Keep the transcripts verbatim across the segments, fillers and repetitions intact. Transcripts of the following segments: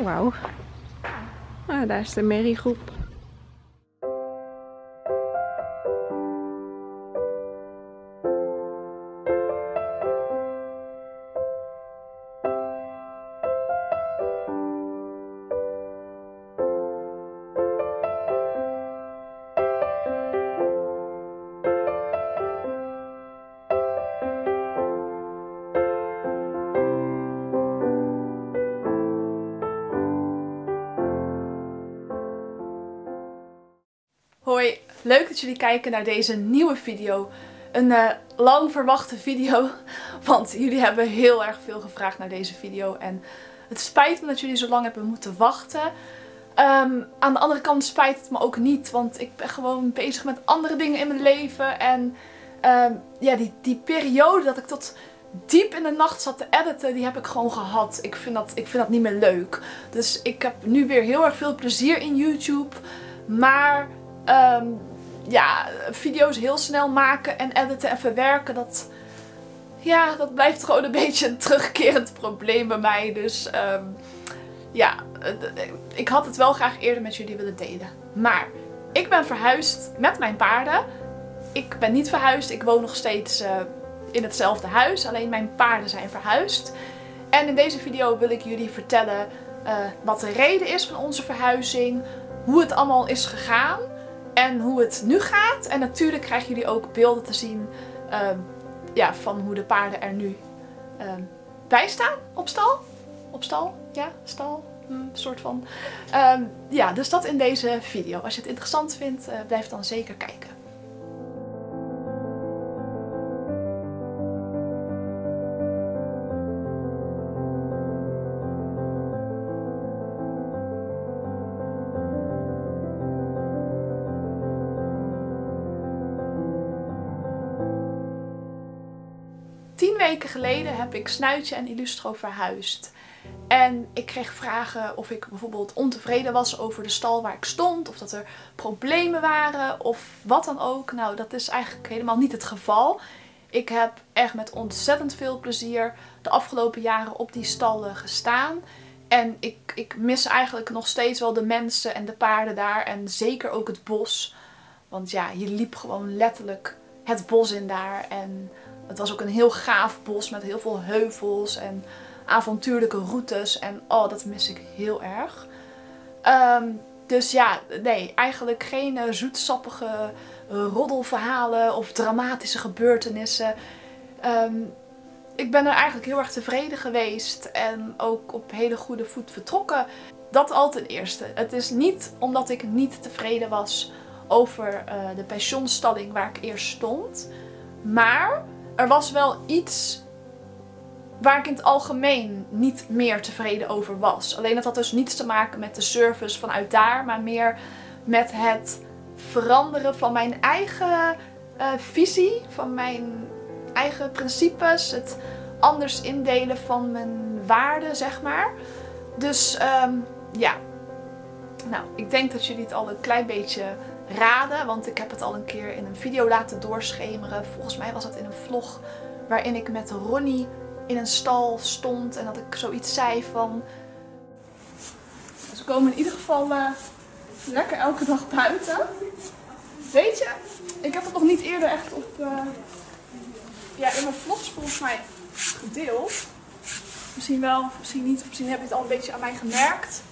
Wauw. Ah, daar is de merriegroep. Hoi, leuk dat jullie kijken naar deze nieuwe video. Een uh, lang verwachte video, want jullie hebben heel erg veel gevraagd naar deze video. En het spijt me dat jullie zo lang hebben moeten wachten. Um, aan de andere kant spijt het me ook niet, want ik ben gewoon bezig met andere dingen in mijn leven. En um, ja, die, die periode dat ik tot diep in de nacht zat te editen, die heb ik gewoon gehad. Ik vind dat, ik vind dat niet meer leuk. Dus ik heb nu weer heel erg veel plezier in YouTube. Maar Um, ja, video's heel snel maken en editen en verwerken, dat, ja, dat blijft gewoon een beetje een terugkerend probleem bij mij. Dus um, ja, ik had het wel graag eerder met jullie willen delen. Maar ik ben verhuisd met mijn paarden. Ik ben niet verhuisd, ik woon nog steeds uh, in hetzelfde huis, alleen mijn paarden zijn verhuisd. En in deze video wil ik jullie vertellen uh, wat de reden is van onze verhuizing, hoe het allemaal is gegaan. En hoe het nu gaat. En natuurlijk krijgen jullie ook beelden te zien um, ja, van hoe de paarden er nu um, bij staan. Op stal? Op stal? Ja, stal? Een soort van. Um, ja, dus dat in deze video. Als je het interessant vindt, uh, blijf dan zeker kijken. Tien weken geleden heb ik Snuitje en Illustro verhuisd. En ik kreeg vragen of ik bijvoorbeeld ontevreden was over de stal waar ik stond. Of dat er problemen waren of wat dan ook. Nou, dat is eigenlijk helemaal niet het geval. Ik heb echt met ontzettend veel plezier de afgelopen jaren op die stal gestaan. En ik, ik mis eigenlijk nog steeds wel de mensen en de paarden daar. En zeker ook het bos. Want ja, je liep gewoon letterlijk het bos in daar. En het was ook een heel gaaf bos met heel veel heuvels en avontuurlijke routes. En oh, dat mis ik heel erg. Um, dus ja, nee, eigenlijk geen uh, zoetsappige uh, roddelverhalen of dramatische gebeurtenissen. Um, ik ben er eigenlijk heel erg tevreden geweest en ook op hele goede voet vertrokken. Dat al ten eerste. Het is niet omdat ik niet tevreden was over uh, de pensionstalling waar ik eerst stond. Maar er was wel iets waar ik in het algemeen niet meer tevreden over was. Alleen dat had dus niets te maken met de service vanuit daar, maar meer met het veranderen van mijn eigen uh, visie, van mijn eigen principes, het anders indelen van mijn waarden, zeg maar. Dus um, ja, nou, ik denk dat jullie het al een klein beetje raden, want ik heb het al een keer in een video laten doorschemeren. Volgens mij was het in een vlog waarin ik met Ronnie in een stal stond en dat ik zoiets zei van... Dus we komen in ieder geval uh, lekker elke dag buiten. Weet je, ik heb het nog niet eerder echt op, uh, ja, in mijn vlogs volgens mij gedeeld. Misschien wel, misschien niet, misschien heb je het al een beetje aan mij gemerkt.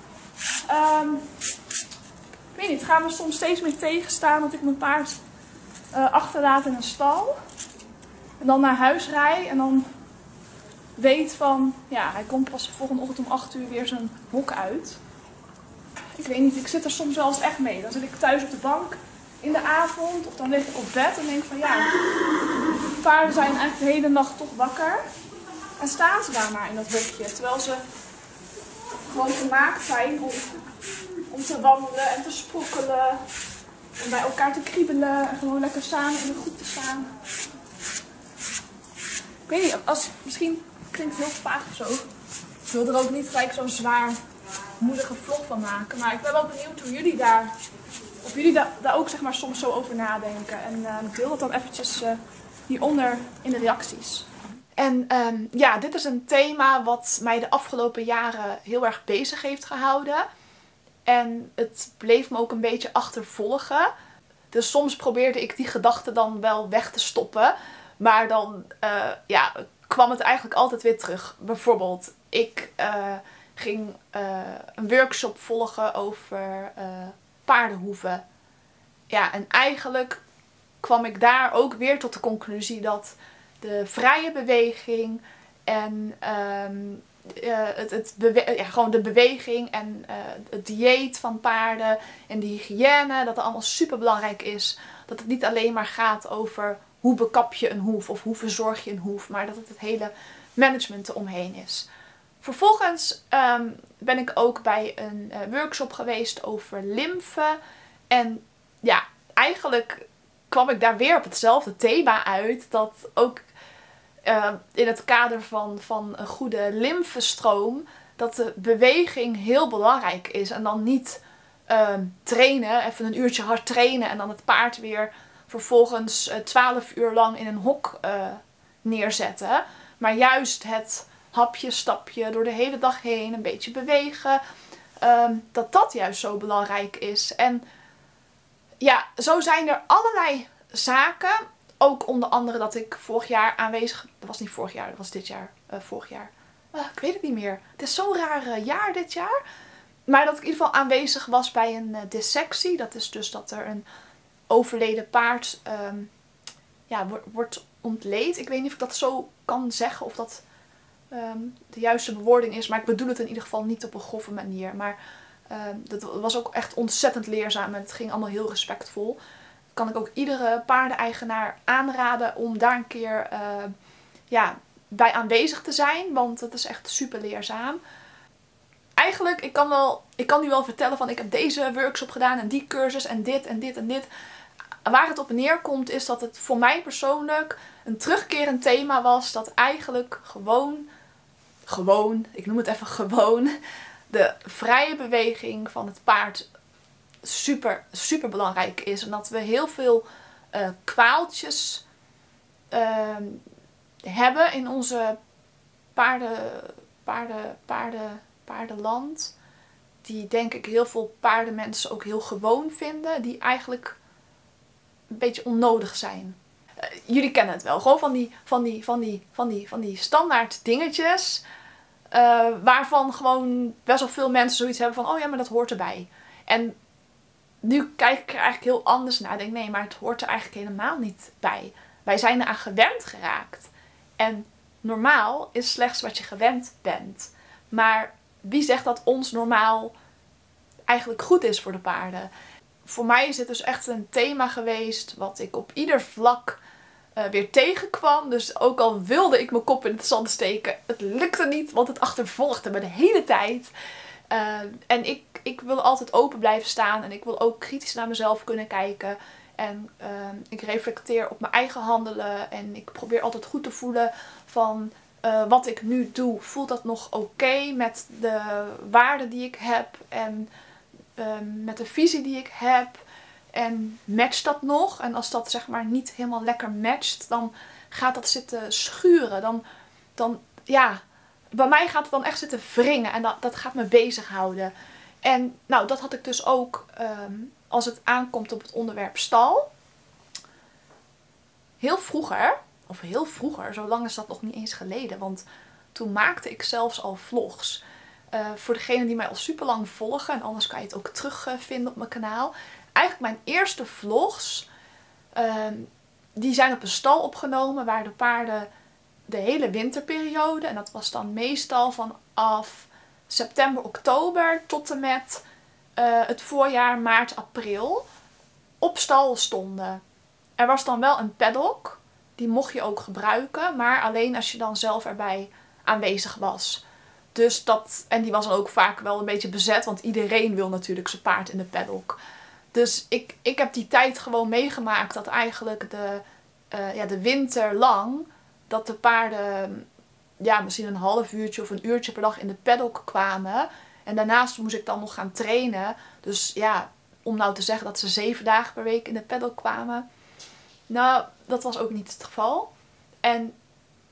Um, Ik weet niet, het gaat me soms steeds meer tegenstaan dat ik mijn paard uh, achterlaat in een stal. En dan naar huis rij en dan weet van, ja, hij komt pas de volgende ochtend om acht uur weer zijn hok uit. Ik weet niet, ik zit er soms wel eens echt mee. Dan zit ik thuis op de bank in de avond of dan lig ik op bed en denk van, ja, de paarden zijn eigenlijk de hele nacht toch wakker. En staan ze daar maar in dat hokje, terwijl ze gewoon gemaakt zijn om... om te wandelen en te sprokkelen. En bij elkaar te kriebelen. En gewoon lekker samen in de groep te staan. Ik weet niet, als, misschien klinkt het heel vaag of zo. Ik wil er ook niet gelijk zo'n zwaar moedige vlog van maken. Maar ik ben wel benieuwd hoe jullie daar... Of jullie daar, daar ook zeg maar soms zo over nadenken. En uh, deel dat dan eventjes uh, hieronder in de reacties. En um, ja, dit is een thema wat mij de afgelopen jaren heel erg bezig heeft gehouden. En het bleef me ook een beetje achtervolgen. Dus soms probeerde ik die gedachten dan wel weg te stoppen. Maar dan uh, ja, kwam het eigenlijk altijd weer terug. Bijvoorbeeld, ik uh, ging uh, een workshop volgen over uh, paardenhoeven. Ja, en eigenlijk kwam ik daar ook weer tot de conclusie dat de vrije beweging en um, uh, het, het bewe ja, gewoon de beweging en uh, het dieet van paarden en de hygiëne, dat dat allemaal super belangrijk is. Dat het niet alleen maar gaat over hoe bekap je een hoef of hoe verzorg je een hoef, maar dat het het hele management eromheen is. Vervolgens um, ben ik ook bij een uh, workshop geweest over lymfe. En ja, eigenlijk kwam ik daar weer op hetzelfde thema uit. Dat ook uh, in het kader van, van een goede lymfestroom, dat de beweging heel belangrijk is. En dan niet uh, trainen, even een uurtje hard trainen en dan het paard weer vervolgens twaalf uur lang in een hok uh, neerzetten. Maar juist het hapje, stapje, door de hele dag heen een beetje bewegen. Um, dat dat juist zo belangrijk is. En ja, zo zijn er allerlei zaken. Ook onder andere dat ik vorig jaar aanwezig... Dat was niet vorig jaar, dat was dit jaar. Uh, vorig jaar. Uh, ik weet het niet meer. Het is zo'n raar uh, jaar dit jaar. Maar dat ik in ieder geval aanwezig was bij een uh, dissectie. Dat is dus dat er een overleden paard um, ja, wordt ontleed. Ik weet niet of ik dat zo kan zeggen of dat um, de juiste bewoording is. Maar ik bedoel het in ieder geval niet op een grove manier. Maar um, dat was ook echt ontzettend leerzaam en het ging allemaal heel respectvol. Kan ik ook iedere paardeneigenaar aanraden om daar een keer uh, ja, bij aanwezig te zijn. Want het is echt super leerzaam. Eigenlijk, ik kan, wel, ik kan nu wel vertellen van ik heb deze workshop gedaan en die cursus en dit en dit en dit. Waar het op neerkomt is dat het voor mij persoonlijk een terugkerend thema was. Dat eigenlijk gewoon, gewoon, ik noem het even gewoon, de vrije beweging van het paard super, super belangrijk is. En dat we heel veel uh, kwaaltjes uh, hebben in onze paarden, paarden, paarden, paardenland. Die denk ik heel veel paardenmensen ook heel gewoon vinden. Die eigenlijk een beetje onnodig zijn. Uh, jullie kennen het wel. Gewoon van die, van die, van die, van die, van die standaard dingetjes. Uh, waarvan gewoon best wel veel mensen zoiets hebben van, oh ja, maar dat hoort erbij. En nu kijk ik er eigenlijk heel anders naar. Ik denk, nee, maar het hoort er eigenlijk helemaal niet bij. Wij zijn eraan gewend geraakt. En normaal is slechts wat je gewend bent. Maar wie zegt dat ons normaal eigenlijk goed is voor de paarden? Voor mij is dit dus echt een thema geweest wat ik op ieder vlak uh, weer tegenkwam. Dus ook al wilde ik mijn kop in het zand steken, het lukte niet, want het achtervolgde me de hele tijd. Uh, en ik, ik wil altijd open blijven staan en ik wil ook kritisch naar mezelf kunnen kijken. En uh, ik reflecteer op mijn eigen handelen en ik probeer altijd goed te voelen van uh, wat ik nu doe. Voelt dat nog oké okay met de waarden die ik heb en uh, met de visie die ik heb? En matcht dat nog? En als dat zeg maar niet helemaal lekker matcht, dan gaat dat zitten schuren. Dan, dan ja, bij mij gaat het dan echt zitten wringen en dat, dat gaat me bezighouden. En nou, dat had ik dus ook um, als het aankomt op het onderwerp stal. Heel vroeger, of heel vroeger, zo lang is dat nog niet eens geleden, want toen maakte ik zelfs al vlogs. Uh, voor degenen die mij al super lang volgen, en anders kan je het ook terugvinden uh, op mijn kanaal. Eigenlijk mijn eerste vlogs, uh, die zijn op een stal opgenomen waar de paarden de hele winterperiode, en dat was dan meestal vanaf september, oktober tot en met uh, het voorjaar, maart, april, op stal stonden. Er was dan wel een paddock, die mocht je ook gebruiken, maar alleen als je dan zelf erbij aanwezig was. Dus dat, en die was dan ook vaak wel een beetje bezet, want iedereen wil natuurlijk zijn paard in de paddock. Dus ik, ik heb die tijd gewoon meegemaakt dat eigenlijk de, uh, ja, de winter lang, dat de paarden ja, misschien een half uurtje of een uurtje per dag in de paddock kwamen. En daarnaast moest ik dan nog gaan trainen. Dus ja, om nou te zeggen dat ze zeven dagen per week in de paddock kwamen. Nou, dat was ook niet het geval. En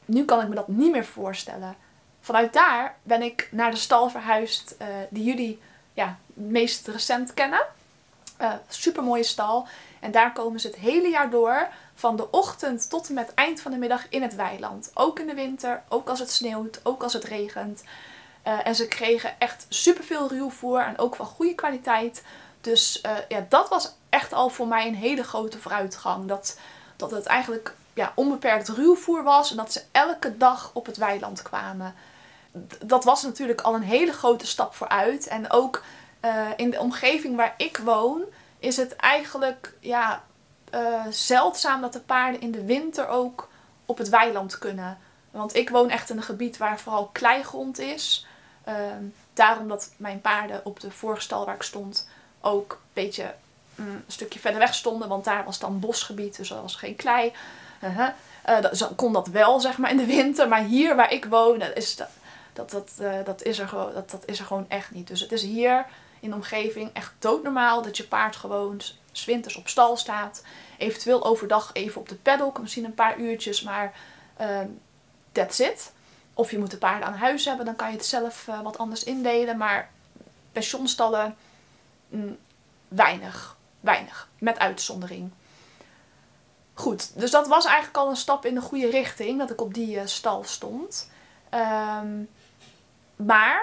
nu kan ik me dat niet meer voorstellen. Vanuit daar ben ik naar de stal verhuisd uh, die jullie ja, meest recent kennen. Uh, super mooie stal. En daar komen ze het hele jaar door. Van de ochtend tot en met eind van de middag in het weiland. Ook in de winter, ook als het sneeuwt, ook als het regent. Uh, en ze kregen echt superveel ruwvoer en ook van goede kwaliteit. Dus uh, ja, dat was echt al voor mij een hele grote vooruitgang. Dat, dat het eigenlijk ja, onbeperkt ruwvoer was en dat ze elke dag op het weiland kwamen. Dat was natuurlijk al een hele grote stap vooruit. En ook uh, in de omgeving waar ik woon is het eigenlijk ja, uh, zeldzaam dat de paarden in de winter ook op het weiland kunnen. Want ik woon echt in een gebied waar vooral kleigrond is. Uh, daarom dat mijn paarden op de vorige stal waar ik stond ook een beetje um, een stukje verder weg stonden. Want daar was dan bosgebied, dus er was geen klei. Uh -huh. uh, dat, kon dat wel, zeg maar, in de winter. Maar hier waar ik woon, dat is, dat, dat, dat, uh, dat, is er gewoon, dat, dat is er gewoon echt niet. Dus het is hier in de omgeving echt doodnormaal dat je paard gewoon 's winters op stal staat. Eventueel overdag even op de paddock, misschien een paar uurtjes, maar uh, that's it. Of je moet de paarden aan huis hebben, dan kan je het zelf uh, wat anders indelen. Maar pensionstallen, mm, weinig. Weinig. Met uitzondering. Goed, dus dat was eigenlijk al een stap in de goede richting, dat ik op die uh, stal stond. Um, maar,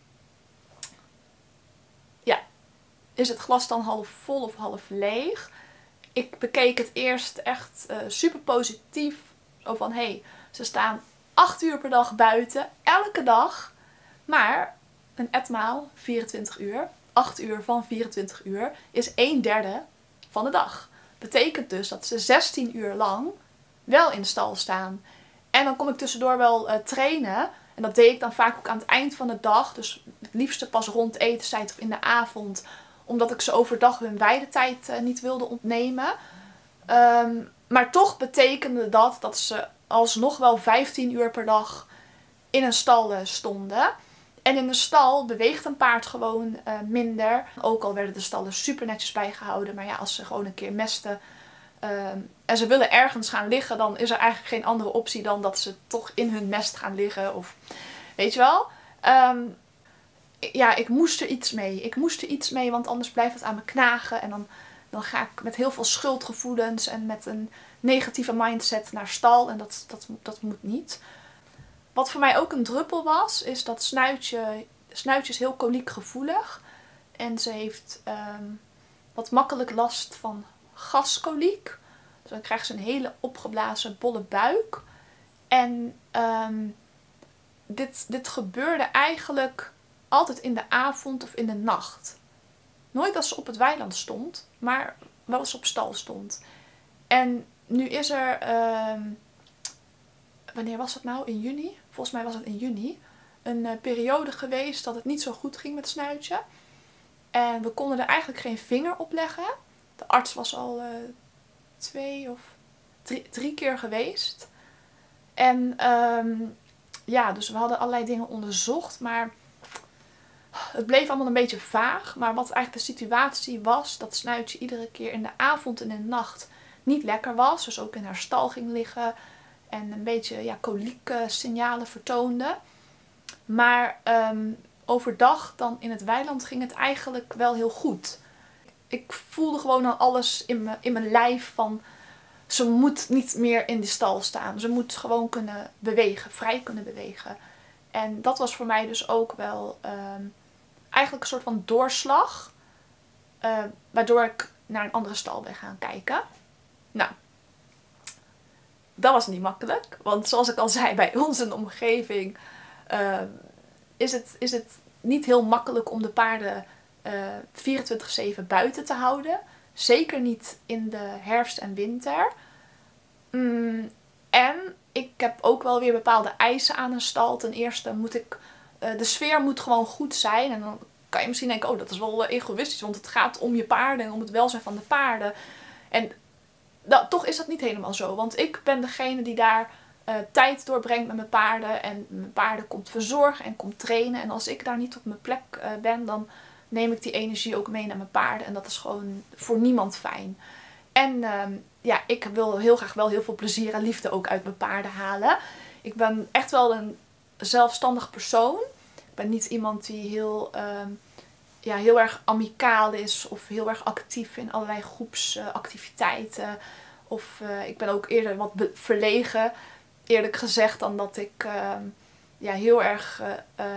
ja, is het glas dan half vol of half leeg? Ik bekeek het eerst echt uh, super positief. Zo van, hé, hey, ze staan acht uur per dag buiten, elke dag. Maar een etmaal, vierentwintig uur, acht uur van vierentwintig uur, is een derde van de dag. Betekent dus dat ze zestien uur lang wel in de stal staan. En dan kom ik tussendoor wel uh, trainen. En dat deed ik dan vaak ook aan het eind van de dag. Dus het liefste pas rond etenstijd of in de avond. Omdat ik ze overdag hun weidetijd uh, niet wilde ontnemen. Um, maar toch betekende dat dat ze alsnog wel vijftien uur per dag in een stal uh, stonden. En in de stal beweegt een paard gewoon uh, minder. Ook al werden de stallen super netjes bijgehouden. Maar ja, als ze gewoon een keer mesten uh, en ze willen ergens gaan liggen, dan is er eigenlijk geen andere optie dan dat ze toch in hun mest gaan liggen. Of weet je wel. Um, ja, ik moest er iets mee. Ik moest er iets mee, want anders blijft het aan me knagen. En dan, dan ga ik met heel veel schuldgevoelens en met een negatieve mindset naar stal. En dat, dat, dat moet niet. Wat voor mij ook een druppel was, is dat Snuitje, Snuitje is heel koliekgevoelig. En ze heeft um, wat makkelijk last van gaskoliek. Dus dan krijgt ze een hele opgeblazen bolle buik. En um, dit, dit gebeurde eigenlijk altijd in de avond of in de nacht. Nooit als ze op het weiland stond, maar wel als ze op stal stond. En nu is er, um, wanneer was het nou? In juni? Volgens mij was het in juni. Een uh, periode geweest dat het niet zo goed ging met Snuitje. En we konden er eigenlijk geen vinger op leggen. De arts was al uh, twee of drie, drie keer geweest. En um, ja, dus we hadden allerlei dingen onderzocht, maar het bleef allemaal een beetje vaag. Maar wat eigenlijk de situatie was, dat Snuitje iedere keer in de avond en in de nacht niet lekker was. Dus ook in haar stal ging liggen en een beetje ja, kolieke signalen vertoonde. Maar um, overdag dan in het weiland ging het eigenlijk wel heel goed. Ik voelde gewoon al alles in mijn, in mijn lijf van, ze moet niet meer in de stal staan. Ze moet gewoon kunnen bewegen, vrij kunnen bewegen. En dat was voor mij dus ook wel um, eigenlijk een soort van doorslag. Uh, waardoor ik naar een andere stal ben gaan kijken. Nou, dat was niet makkelijk. Want zoals ik al zei, bij ons in de omgeving uh, is, het, is het niet heel makkelijk om de paarden uh, vierentwintig zeven buiten te houden. Zeker niet in de herfst en winter. Mm, en ik heb ook wel weer bepaalde eisen aan een stal. Ten eerste moet ik, uh, de sfeer moet gewoon goed zijn. En dan kan je misschien denken, oh dat is wel egoïstisch. Want het gaat om je paarden en om het welzijn van de paarden. En dat, toch is dat niet helemaal zo. Want ik ben degene die daar uh, tijd doorbrengt met mijn paarden. En mijn paarden komt verzorgen en komt trainen. En als ik daar niet op mijn plek uh, ben, dan neem ik die energie ook mee naar mijn paarden. En dat is gewoon voor niemand fijn. En uh, ja, ik wil heel graag wel heel veel plezier en liefde ook uit mijn paarden halen. Ik ben echt wel een zelfstandig persoon. Ik ben niet iemand die heel, uh, ja, heel erg amicaal is of heel erg actief in allerlei groepsactiviteiten. Uh, of uh, ik ben ook eerder wat verlegen, eerlijk gezegd, dan dat ik uh, ja, heel erg uh, uh,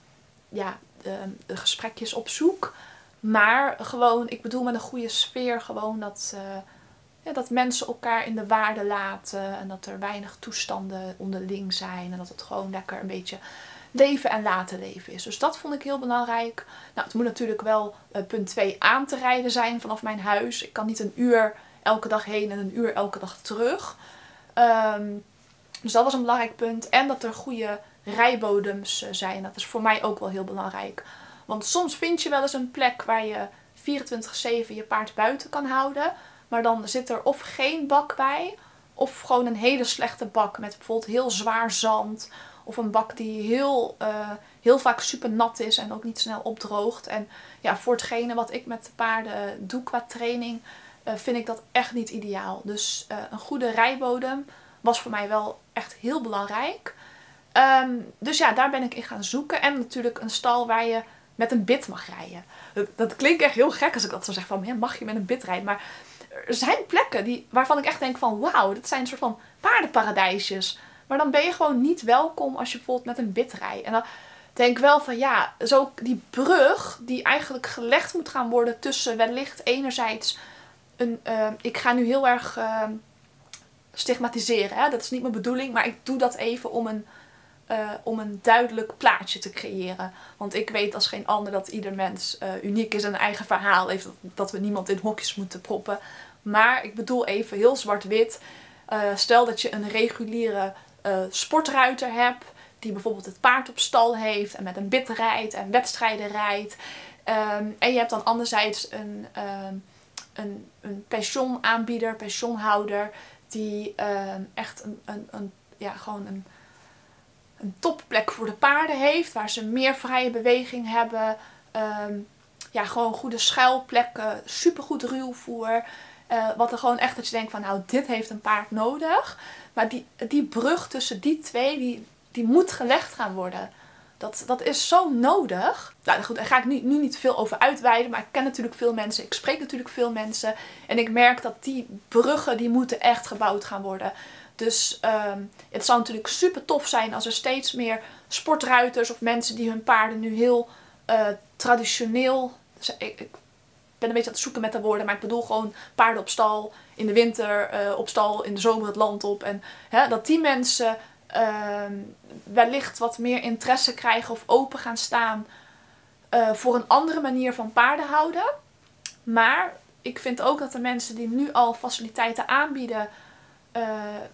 ja, uh, de gesprekjes opzoek. Maar gewoon, ik bedoel met een goede sfeer gewoon dat, uh, ja, dat mensen elkaar in de waarde laten. En dat er weinig toestanden onderling zijn. En dat het gewoon lekker een beetje leven en laten leven is. Dus dat vond ik heel belangrijk. Nou, het moet natuurlijk wel uh, punt twee aan te rijden zijn vanaf mijn huis. Ik kan niet een uur elke dag heen en een uur elke dag terug. Um, dus dat was een belangrijk punt. En dat er goede rijbodems uh, zijn. Dat is voor mij ook wel heel belangrijk. Want soms vind je wel eens een plek waar je vierentwintig zeven je paard buiten kan houden. Maar dan zit er of geen bak bij. Of gewoon een hele slechte bak met bijvoorbeeld heel zwaar zand. Of een bak die heel, uh, heel vaak super nat is en ook niet snel opdroogt. En ja, voor hetgene wat ik met de paarden doe qua training, uh, vind ik dat echt niet ideaal. Dus uh, een goede rijbodem was voor mij wel echt heel belangrijk. Um, dus ja, daar ben ik in gaan zoeken. En natuurlijk een stal waar je met een bit mag rijden. Dat, dat klinkt echt heel gek als ik dat zo zeg van, mag je met een bit rijden? Maar er zijn plekken die, waarvan ik echt denk van, wauw, dat zijn een soort van paardenparadijsjes. Maar dan ben je gewoon niet welkom als je bijvoorbeeld met een bit rijdt. En dan denk ik wel van, ja, zo die brug die eigenlijk gelegd moet gaan worden tussen wellicht enerzijds een, uh, ik ga nu heel erg uh, stigmatiseren, hè? Dat is niet mijn bedoeling, maar ik doe dat even om een Uh, om een duidelijk plaatje te creëren. Want ik weet als geen ander dat ieder mens uh, uniek is en een eigen verhaal heeft. Dat, dat we niemand in hokjes moeten proppen. Maar ik bedoel even heel zwart-wit. Uh, stel dat je een reguliere uh, sportruiter hebt. Die bijvoorbeeld het paard op stal heeft. En met een bit rijdt. En wedstrijden rijdt. Um, en je hebt dan anderzijds een, um, een, een pensionaanbieder, pensioenhouder. Die um, echt een, een, een, ja, gewoon een een topplek voor de paarden heeft. Waar ze meer vrije beweging hebben. Um, ja, gewoon goede schuilplekken. Supergoed ruwvoer. Uh, wat er gewoon echt dat je denkt van, nou, dit heeft een paard nodig. Maar die, die brug tussen die twee, die, die moet gelegd gaan worden. Dat, dat is zo nodig. Nou goed, daar ga ik nu, nu niet veel over uitweiden. Maar ik ken natuurlijk veel mensen. Ik spreek natuurlijk veel mensen. En ik merk dat die bruggen, die moeten echt gebouwd gaan worden. Dus um, het zou natuurlijk super tof zijn als er steeds meer sportruiters of mensen die hun paarden nu heel uh, traditioneel... Ik, ik ben een beetje aan het zoeken met de woorden, maar ik bedoel gewoon paarden op stal, in de winter uh, op stal, in de zomer het land op. En hè, dat die mensen uh, wellicht wat meer interesse krijgen of open gaan staan uh, voor een andere manier van paarden houden. Maar ik vind ook dat de mensen die nu al faciliteiten aanbieden, Uh,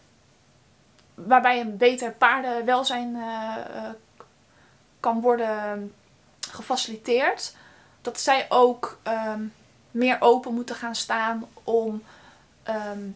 waarbij een beter paardenwelzijn uh, uh, kan worden gefaciliteerd. Dat zij ook um, meer open moeten gaan staan om, um,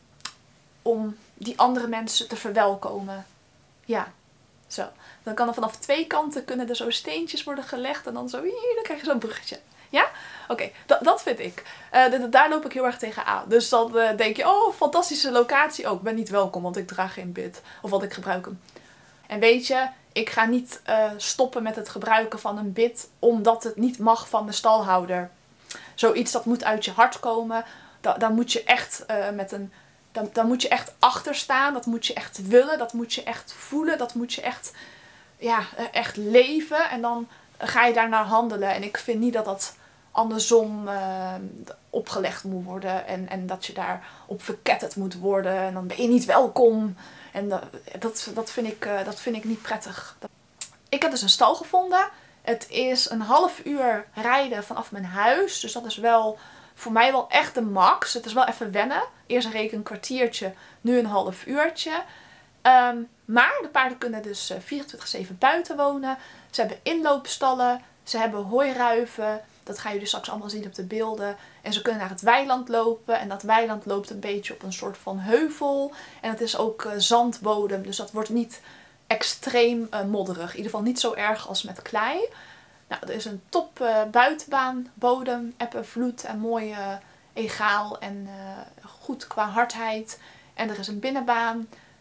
om die andere mensen te verwelkomen. Ja, zo. Dan kan er vanaf twee kanten kunnen er zo steentjes worden gelegd en dan zo, hier, dan krijg je zo'n bruggetje. Ja? Oké, okay, dat, dat vind ik. Uh, daar loop ik heel erg tegen aan. Dus dan uh, denk je, oh, fantastische locatie. Oh, ik ben niet welkom, want ik draag geen bit. Of wat ik gebruik hem. En weet je, ik ga niet uh, stoppen met het gebruiken van een bit, omdat het niet mag van de stalhouder. Zoiets, dat moet uit je hart komen. Da daar moet je echt uh, met een... Dan, dan moet je echt achter staan. Dat moet je echt willen. Dat moet je echt voelen. Dat moet je echt, ja, echt leven. En dan ga je daarnaar handelen. En ik vind niet dat dat andersom uh, opgelegd moet worden. En, en dat je daar op verketterd moet worden. En dan ben je niet welkom. En uh, dat, dat, vind ik, uh, dat vind ik niet prettig. Ik heb dus een stal gevonden. Het is een half uur rijden vanaf mijn huis. Dus dat is wel voor mij wel echt de max. Het is wel even wennen. Eerst reed ik een kwartiertje, nu een half uurtje. Um, maar de paarden kunnen dus vierentwintig zeven buiten wonen. Ze hebben inloopstallen. Ze hebben hooiruiven. Dat gaan jullie straks allemaal zien op de beelden. En ze kunnen naar het weiland lopen. En dat weiland loopt een beetje op een soort van heuvel. En het is ook uh, zandbodem. Dus dat wordt niet extreem uh, modderig. In ieder geval niet zo erg als met klei. Nou, er is een top uh, buitenbaan, bodem, eb en vloed en mooi uh, egaal en uh, goed qua hardheid. En er is een binnenbaan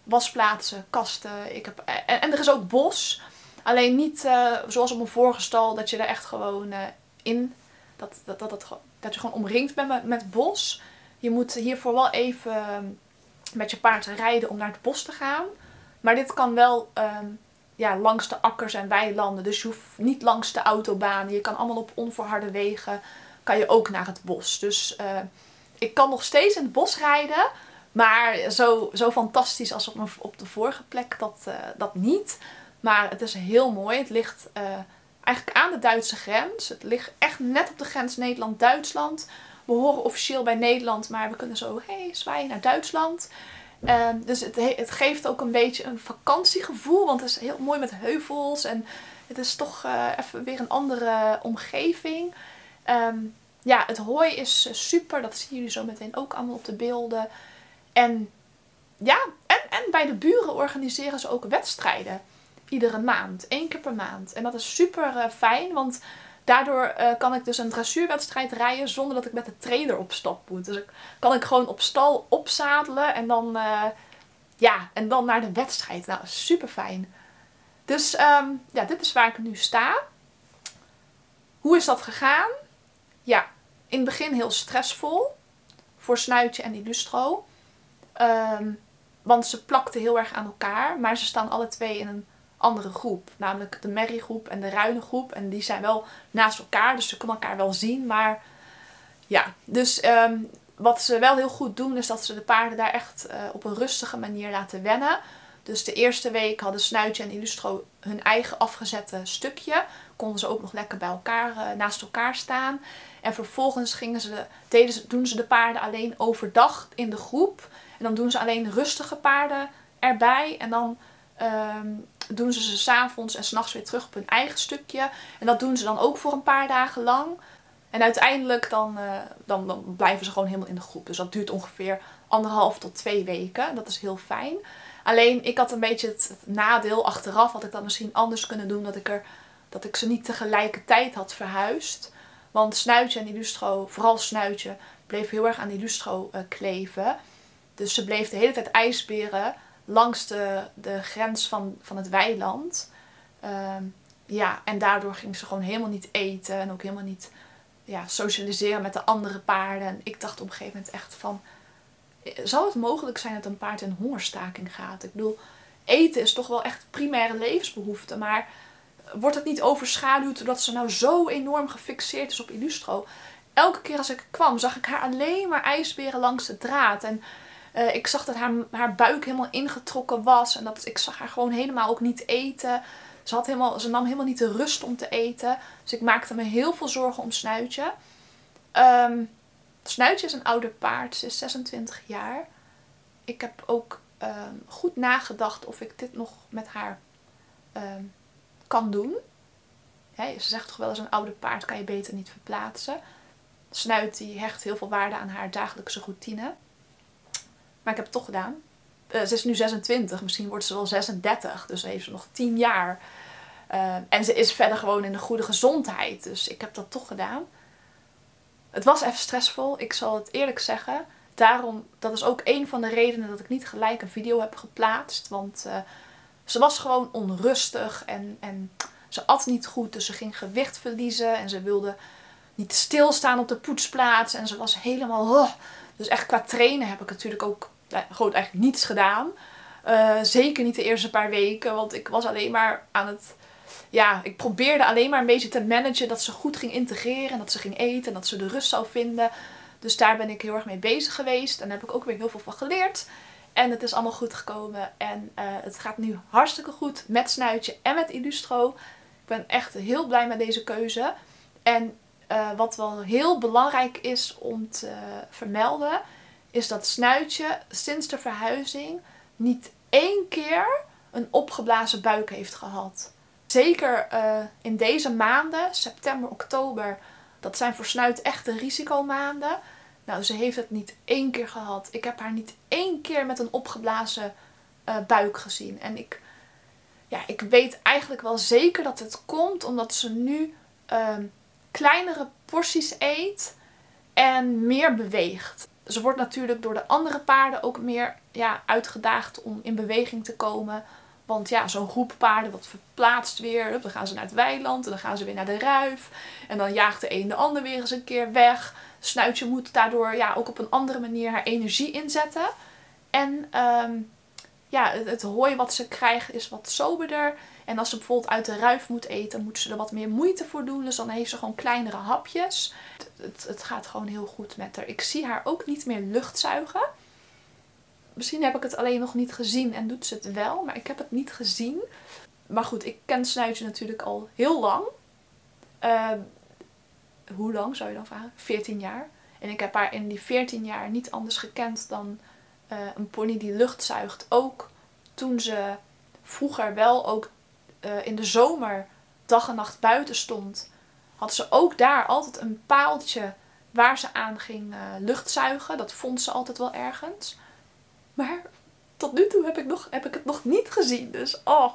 wasplaatsen, kasten. Ik heb, en, en er is ook bos. Alleen niet uh, zoals op mijn vorige stal, dat je er echt gewoon uh, in... Dat, dat, dat, dat, dat je gewoon omringd bent met, met bos. Je moet hiervoor wel even met je paard rijden om naar het bos te gaan. Maar dit kan wel um, ja, langs de akkers en weilanden. Dus je hoeft niet langs de autobaan. Je kan allemaal op onverharde wegen. Kan je ook naar het bos. Dus uh, ik kan nog steeds in het bos rijden. Maar zo, zo fantastisch als op, mijn, op de vorige plek, dat, uh, dat niet. Maar het is heel mooi. Het ligt uh, eigenlijk aan de Duitse grens. Het ligt echt net op de grens Nederland-Duitsland. We horen officieel bij Nederland, maar we kunnen zo hey, zwaaien naar Duitsland. Uh, dus het, het geeft ook een beetje een vakantiegevoel. Want het is heel mooi met heuvels. En het is toch uh, even weer een andere omgeving. Um, ja, het hooi is super. Dat zien jullie zo meteen ook allemaal op de beelden. En ja, en, en bij de buren organiseren ze ook wedstrijden. Iedere maand. één keer per maand. En dat is super uh, fijn. Want daardoor uh, kan ik dus een dressuurwedstrijd rijden zonder dat ik met de trailer op stap moet. Dus ik, kan ik gewoon op stal opzadelen en dan, uh, ja, en dan naar de wedstrijd. Nou, super fijn. Dus um, ja, dit is waar ik nu sta. Hoe is dat gegaan? Ja, in het begin heel stressvol. Voor Snuitje en Illustro. Um, want ze plakten heel erg aan elkaar. Maar ze staan alle twee in een andere groep. Namelijk de merriegroep en de ruine groep. En die zijn wel naast elkaar. Dus ze kunnen elkaar wel zien. Maar ja, dus um, wat ze wel heel goed doen is dat ze de paarden daar echt uh, op een rustige manier laten wennen. Dus de eerste week hadden Snuitje en Illustro hun eigen afgezette stukje. Konden ze ook nog lekker bij elkaar, uh, naast elkaar staan. En vervolgens gingen ze, deden ze, doen ze de paarden alleen overdag in de groep. En dan doen ze alleen rustige paarden erbij. En dan um, doen ze ze 's avonds en 's nachts weer terug op hun eigen stukje. En dat doen ze dan ook voor een paar dagen lang. En uiteindelijk dan, uh, dan, dan blijven ze gewoon helemaal in de groep. Dus dat duurt ongeveer anderhalf tot twee weken. Dat is heel fijn. Alleen ik had een beetje het, het nadeel achteraf. Had ik dat misschien anders kunnen doen. Dat ik, er, dat ik ze niet tegelijkertijd had verhuisd. Want Snuitje en Illustro, vooral Snuitje, bleef heel erg aan Illustro uh, kleven. Dus ze bleef de hele tijd ijsberen langs de, de grens van, van het weiland. Uh, ja, en daardoor ging ze gewoon helemaal niet eten. En ook helemaal niet ja, socialiseren met de andere paarden. En ik dacht op een gegeven moment echt van... Zou het mogelijk zijn dat een paard in hongerstaking gaat? Ik bedoel, eten is toch wel echt primaire levensbehoefte. Maar wordt het niet overschaduwd doordat ze nou zo enorm gefixeerd is op Illustro? Elke keer als ik kwam zag ik haar alleen maar ijsberen langs de draad. En uh, ik zag dat haar, haar buik helemaal ingetrokken was. En dat, ik zag haar gewoon helemaal ook niet eten. Ze, had helemaal, ze nam helemaal niet de rust om te eten. Dus ik maakte me heel veel zorgen om Snuitje. Um, Snuitje is een ouder paard. Ze is zesentwintig jaar. Ik heb ook um, goed nagedacht of ik dit nog met haar um, kan doen. He, ze zegt toch wel eens een ouder paard kan je beter niet verplaatsen. Snuit die hecht heel veel waarde aan haar dagelijkse routine. Maar ik heb het toch gedaan. Uh, ze is nu zesentwintig. Misschien wordt ze wel zesendertig. Dus dan heeft ze nog tien jaar. Uh, en ze is verder gewoon in de goede gezondheid. Dus ik heb dat toch gedaan. Het was even stressvol. Ik zal het eerlijk zeggen. Daarom, dat is ook een van de redenen dat ik niet gelijk een video heb geplaatst. Want uh, ze was gewoon onrustig. En, en ze at niet goed. Dus ze ging gewicht verliezen. En ze wilde niet stilstaan op de poetsplaats. En ze was helemaal... Oh. Dus echt qua trainen heb ik natuurlijk ook nou, gewoon eigenlijk niets gedaan. Uh, zeker niet de eerste paar weken. Want ik was alleen maar aan het... Ja, ik probeerde alleen maar een beetje te managen dat ze goed ging integreren. En dat ze ging eten. En dat ze de rust zou vinden. Dus daar ben ik heel erg mee bezig geweest. En daar heb ik ook weer heel veel van geleerd. En het is allemaal goed gekomen. En uh, het gaat nu hartstikke goed met Snuitje en met Illustro. Ik ben echt heel blij met deze keuze. En uh, wat wel heel belangrijk is om te vermelden... is dat Snuitje sinds de verhuizing niet één keer een opgeblazen buik heeft gehad. Zeker uh, in deze maanden, september, oktober, dat zijn voor Snuit echte risicomaanden. Nou, ze heeft het niet één keer gehad. Ik heb haar niet één keer met een opgeblazen uh, buik gezien. En ik, ja, ik weet eigenlijk wel zeker dat het komt omdat ze nu uh, kleinere porties eet en meer beweegt. ze wordt natuurlijk door de andere paarden ook meer ja, uitgedaagd om in beweging te komen. Want ja, zo'n groep paarden dat verplaatst weer. Dan gaan ze naar het weiland en dan gaan ze weer naar de ruif. En dan jaagt de een de ander weer eens een keer weg. Snuitje moet daardoor ja, ook op een andere manier haar energie inzetten. En um, ja, het, het hooi wat ze krijgt is wat soberder. En als ze bijvoorbeeld uit de ruif moet eten, moet ze er wat meer moeite voor doen. Dus dan heeft ze gewoon kleinere hapjes. Het, het, het gaat gewoon heel goed met haar. Ik zie haar ook niet meer luchtzuigen. Misschien heb ik het alleen nog niet gezien en doet ze het wel, maar ik heb het niet gezien. Maar goed, ik ken Snuitje natuurlijk al heel lang. Uh, hoe lang zou je dan vragen? veertien jaar. En ik heb haar in die veertien jaar niet anders gekend dan uh, een pony die luchtzuigt. Ook toen ze vroeger wel ook uh, in de zomer dag en nacht buiten stond, had ze ook daar altijd een paaltje waar ze aan ging uh, luchtzuigen. Dat vond ze altijd wel ergens. Maar tot nu toe heb ik, nog, heb ik het nog niet gezien. Dus oh,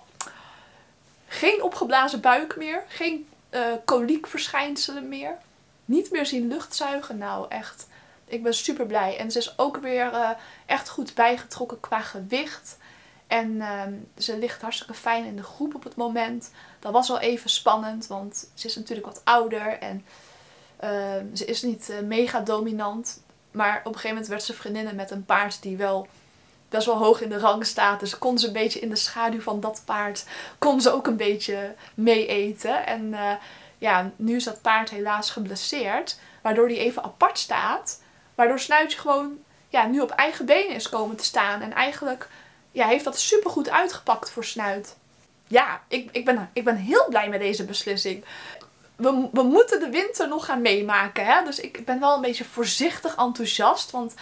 geen opgeblazen buik meer. Geen uh, koliekverschijnselen meer. Niet meer zien luchtzuigen. Nou echt, ik ben super blij. En ze is ook weer uh, echt goed bijgetrokken qua gewicht. En uh, ze ligt hartstikke fijn in de groep op het moment. Dat was wel even spannend, want ze is natuurlijk wat ouder. En uh, ze is niet uh, mega dominant. Maar op een gegeven moment werd ze vriendinnen met een paard die wel best wel hoog in de rang staat. Dus kon ze een beetje in de schaduw van dat paard, kon ze ook een beetje mee eten. En uh, ja, nu is dat paard helaas geblesseerd. Waardoor die even apart staat. Waardoor Snuitje gewoon ja, nu op eigen benen is komen te staan. En eigenlijk ja, heeft dat super goed uitgepakt voor Snuit. Ja, ik, ik, ben, ik ben heel blij met deze beslissing. We, we moeten de winter nog gaan meemaken. Hè? Dus ik ben wel een beetje voorzichtig enthousiast. Want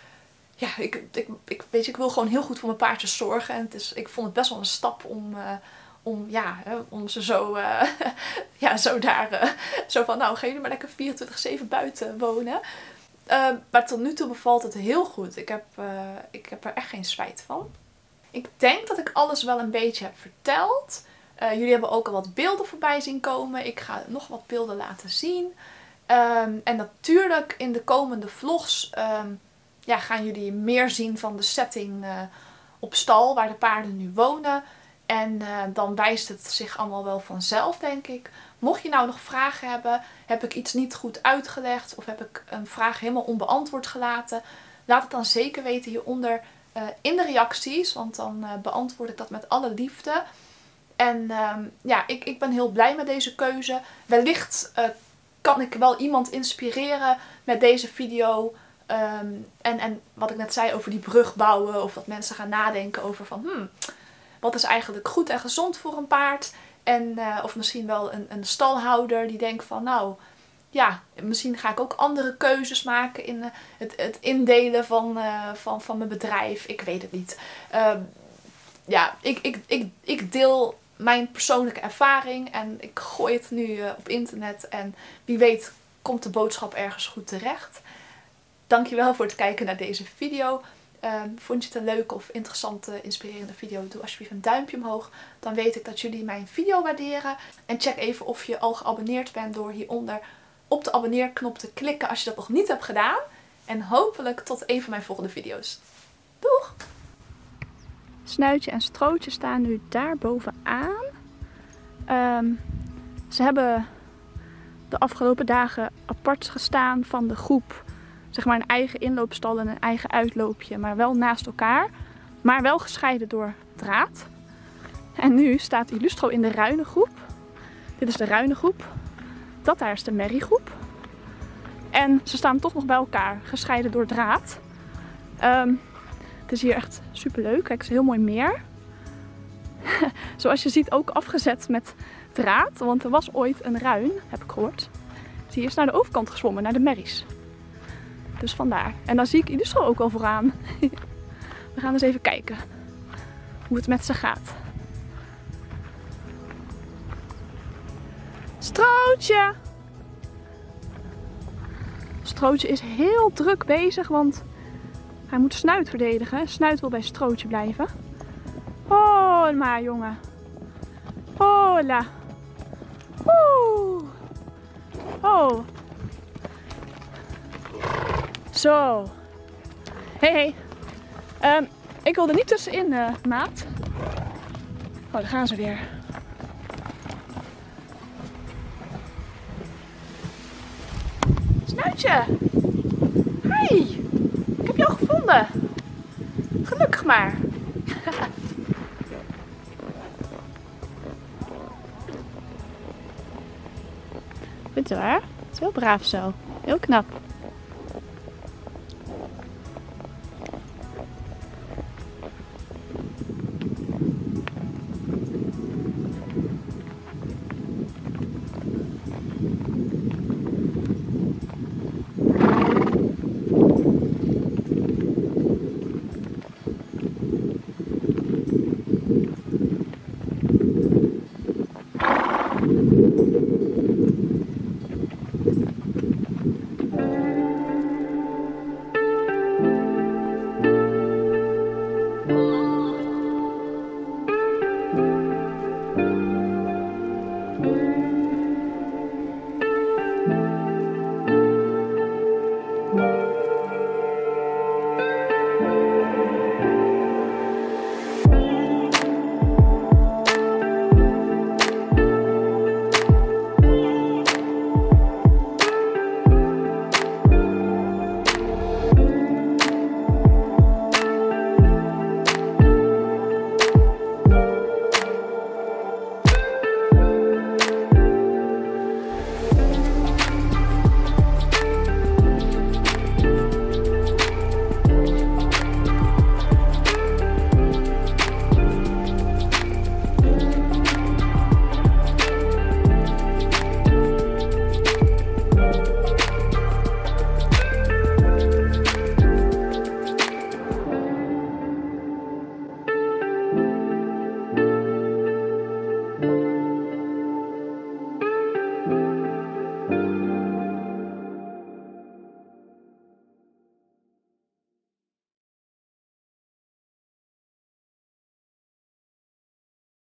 ja, ik, ik, ik, weet je, ik wil gewoon heel goed voor mijn paardjes zorgen. En het is, ik vond het best wel een stap om, uh, om, ja, hè, om ze zo, uh, ja, zo daar, uh, zo van, nou, ga jullie maar lekker vierentwintig zeven buiten wonen. Uh, maar tot nu toe bevalt het heel goed. Ik heb, uh, ik heb er echt geen spijt van. Ik denk dat ik alles wel een beetje heb verteld. Uh, jullie hebben ook al wat beelden voorbij zien komen. Ik ga nog wat beelden laten zien. Um, en natuurlijk in de komende vlogs um, ja, gaan jullie meer zien van de setting uh, op stal waar de paarden nu wonen. En uh, dan wijst het zich allemaal wel vanzelf, denk ik. Mocht je nou nog vragen hebben, heb ik iets niet goed uitgelegd of heb ik een vraag helemaal onbeantwoord gelaten, laat het dan zeker weten hieronder uh, in de reacties, want dan uh, beantwoord ik dat met alle liefde. En um, ja, ik, ik ben heel blij met deze keuze. Wellicht uh, kan ik wel iemand inspireren met deze video. Um, en, en wat ik net zei over die brug bouwen. Of dat mensen gaan nadenken over van... Hmm, wat is eigenlijk goed en gezond voor een paard? En, uh, of misschien wel een, een stalhouder die denkt van... Nou, ja, misschien ga ik ook andere keuzes maken in uh, het, het indelen van, uh, van, van mijn bedrijf. Ik weet het niet. Uh, ja, ik, ik, ik, ik deel mijn persoonlijke ervaring. En ik gooi het nu uh, op internet. En wie weet komt de boodschap ergens goed terecht. Dankjewel voor het kijken naar deze video. Uh, vond je het een leuke of interessante, inspirerende video? Doe alsjeblieft een duimpje omhoog. Dan weet ik dat jullie mijn video waarderen. En check even of je al geabonneerd bent door hieronder op de abonneerknop te klikken als je dat nog niet hebt gedaan. En hopelijk tot een van mijn volgende video's. Doeg! Snuitje en Strootje staan nu daar bovenaan. Um, ze hebben de afgelopen dagen apart gestaan van de groep. Zeg maar een eigen inloopstal en een eigen uitloopje, maar wel naast elkaar. Maar wel gescheiden door draad. En nu staat Illustro in de ruine groep. Dit is de ruine groep. Dat daar is de merriegroep. En ze staan toch nog bij elkaar, gescheiden door draad. Um, het is hier echt super leuk. Kijk, het is een heel mooi meer. Zoals je ziet ook afgezet met draad, want er was ooit een ruin, heb ik gehoord. Die is naar de overkant gezwommen, naar de merries. Dus vandaar. En dan zie ik Illustro ook al vooraan. We gaan eens even kijken hoe het met ze gaat. Strootje! Strootje is heel druk bezig, want hij moet Snuit verdedigen. Snuit wil bij Strootje blijven. Oh, maar jongen. Hola. Oeh. Oh. Zo. Hey, hey. Um, ik wil er niet tussenin, uh, maat. Oh, daar gaan ze weer. Snuitje! Hey! Ik heb jou gevonden! Gelukkig maar! Goed hoor. Het is heel braaf zo. Heel knap.